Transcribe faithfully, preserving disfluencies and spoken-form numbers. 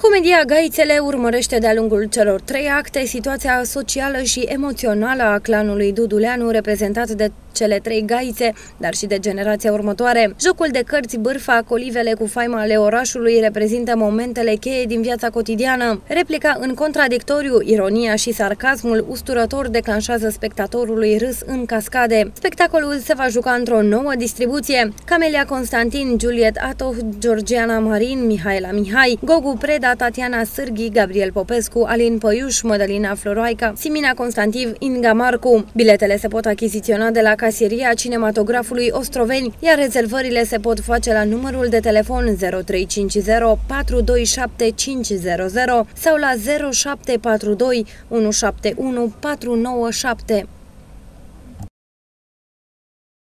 Comedia Gaițele urmărește de-a lungul celor trei acte situația socială și emoțională a clanului Duduleanu, reprezentat de cele trei gaițe, dar și de generația următoare. Jocul de cărți, bârfa, colivele cu faima ale orașului reprezintă momentele cheie din viața cotidiană. Replica în contradictoriu, ironia și sarcasmul usturător declanșează spectatorului râs în cascade. Spectacolul se va juca într-o nouă distribuție. Camelia Constantin, Juliet Atoh, Georgiana Marin, Mihaela Mihai, Gogu Preda, Tatiana Sârghi, Gabriel Popescu, Alin Păiuș, Mădălina Floroaica, Simina Constantiv, Inga Marcu. Biletele se pot achiziționa de la casieria Cinematografului Ostroveni, iar rezervările se pot face la numărul de telefon zero trei cinci zero patru doi șapte cinci zero zero sau la zero șapte patru doi unu șapte unu patru nouă șapte.